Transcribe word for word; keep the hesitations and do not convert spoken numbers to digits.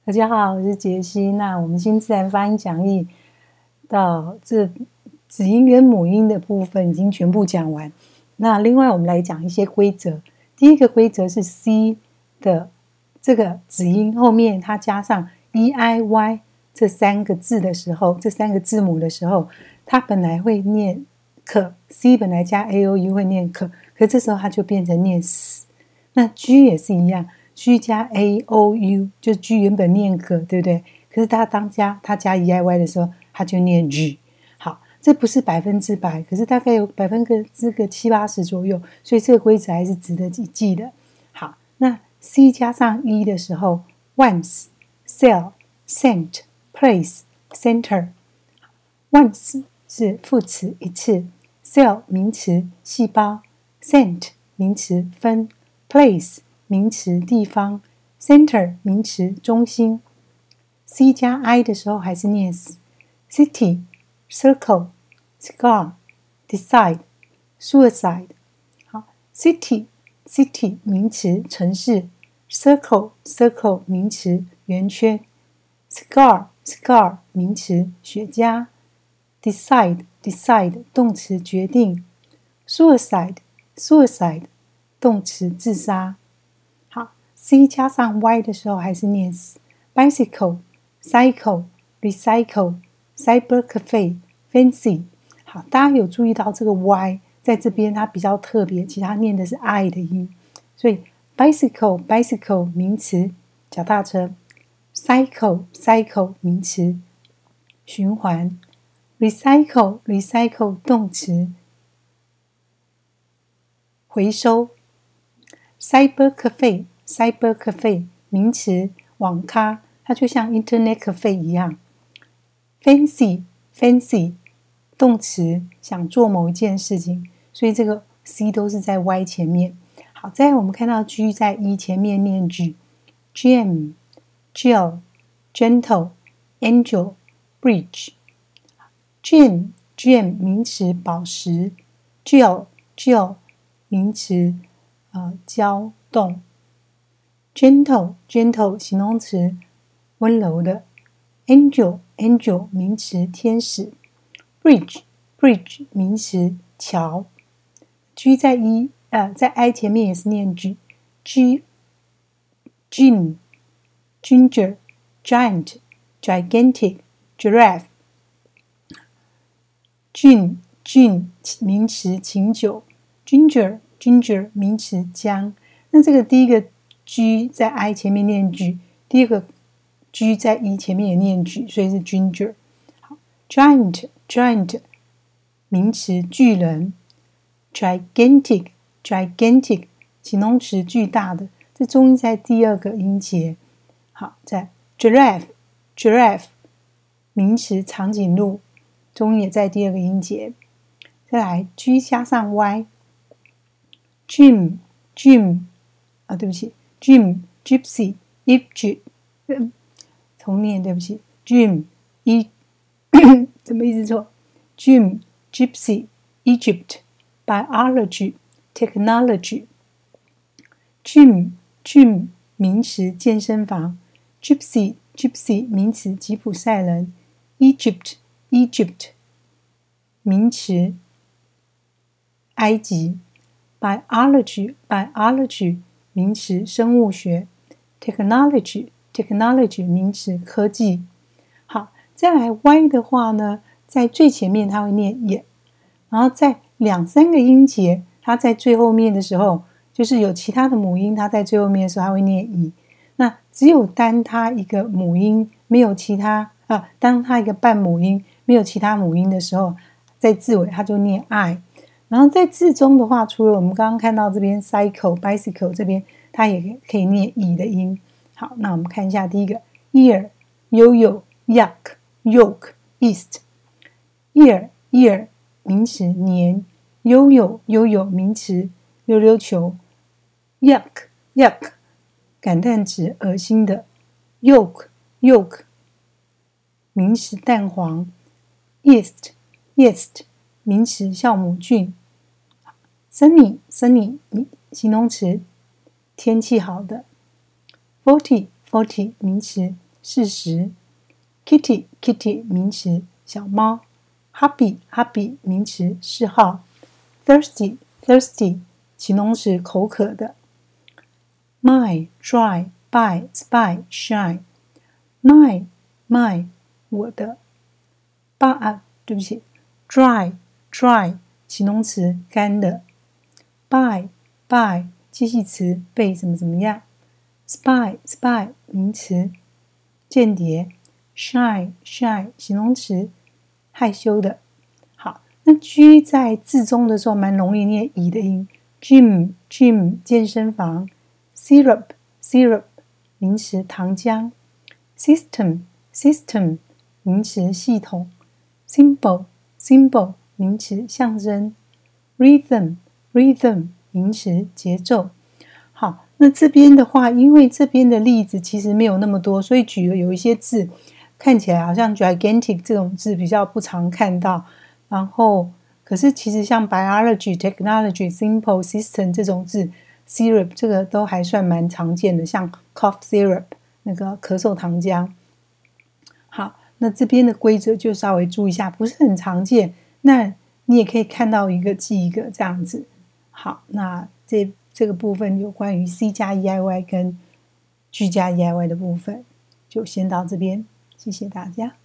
大家好，我是杰西。那我们新自然发音讲义到这子音跟母音的部分已经全部讲完。那另外我们来讲一些规则。第一个规则是 C 的这个子音后面它加上 E I Y 这三个字的时候，这三个字母的时候，它本来会念可 C 本来加 A O U 会念可，可这时候它就变成念 S。那 G 也是一样。G 加 A O U 就 G 原本念可，对不对？可是它当加它加 E I Y 的时候，它就念 G。好，这不是百分之百，可是大概有百分之个七八十左右，所以这个规则还是值得记记的。好，那 C 加上 E 的时候 ，once、cell、cent、place、center。once 是副词一次 ，cell 名词细胞 ，cent 名词分 ，place。名词地方 ，center 名词中心 ，C 加 I 的时候还是念 s，city、circle、cigar、decide、suicide。好 ，city city 名词城市 ，circle circle 名词圆圈 ，cigar cigar 名词雪茄 ，decide decide 动词决定 ，suicide suicide 动词自杀。C 加上 Y 的时候还是念 bicycle, cycle, recycle, cyber cafe, fancy。好，大家有注意到这个 Y 在这边它比较特别，其他念的是 I 的音，所以 bicycle, bicycle 名词脚踏车 ，cycle, cycle 名词循环 ，recycle, recycle 动词回收 ，cyber cafe。Cyber cafe 名词网咖，它就像 Internet cafe 一样。Fancy fancy 动词想做某一件事情，所以这个 C 都是在 Y 前面。好，再来我们看到 G 在 E 前面念 G，Gem Gel Gentle Angel Bridge。Gem Gem 名词宝石 ，Gel Gel 名词呃胶冻。Gentle, gentle 形容词，温柔的。Angel, angel 名词，天使。Bridge, bridge 名词，桥。G 在 E 呃在 I 前面也是念 G. G, gin, ginger, giant, gigantic, giraffe. Gin, gin 名词，琴酒。Ginger, ginger 名词，姜。那这个第一个G 在 I 前面念 G， 第二个 G 在 E 前面也念 G， 所以是 ginger。好 ，giant giant 名词巨人 ，gigantic gigantic 形容词巨大的，这中音在第二个音节。好，在 giraffe giraffe 名词长颈鹿，中音也在第二个音节。再来 G 加上 Y，gym gym 啊，对不起。Gym, Gypsy, Egypt， 重念，对不起 ，Gym, E， 怎么一直错 ？Gym, Gypsy, Egypt, Biology, Technology。Gym, Gym 名词健身房 ，Gypsy, Gypsy 名词吉普赛人 ，Egypt, Egypt 名词埃及 ，Biology, Biology。名词生物学 ，technology technology 名词科技。好，再来 Y 的话呢，在最前面它会念也，然后在两三个音节，它在最后面的时候，就是有其他的母音，它在最后面的时候它会念 E。那只有单它一个母音，没有其他啊，当它一个半母音，没有其他母音的时候，在字尾它就念 I。然后在字中的话，除了我们刚刚看到这边 cycle bicycle 这边，它也可以念 E 的音。好，那我们看一下第一个 ear yo-yo yuck yolk east。 ear ear 名词黏 yo-yo yo-yo 名词溜溜球 yuck yuck 感叹词恶心的 yolk yolk 名词蛋黄 yeast yeast 名词酵母菌。Sunny, sunny 形容词天气好的。Forty, forty 名词事实。Kitty Kitty 名词，小猫。Happy Happy 名词，嗜好。Thirsty Thirsty 形容词，口渴的。My Dry By Spy Shine My My 我的。By 啊，对不起 Dry Dry 形容词，干的。By By 介系词，被怎么怎么样。Spy Spy 名词，间谍。Shy Shy 形容词，害羞的。好，那 G 在字中的时候蛮容易念乙的音。Gym Gym 健身房。Syrup Syrup 名词，糖浆。System System 名词，系统。Symbol Symbol 名词，象征。Rhythm Rhythm 名词，节奏。好，那这边的话，因为这边的例子其实没有那么多，所以举了有一些字看起来好像 gigantic 这种字比较不常看到，然后可是其实像 biology technology simple system 这种字 syrup 这个都还算蛮常见的，像 cough syrup 那个咳嗽糖浆。好，那这边的规则就稍微注意一下，不是很常见，那你也可以看到一个记一个这样子。好，那这这个部分有关于 C 加 E I Y 跟 G 加 E I Y 的部分就先到这边，谢谢大家。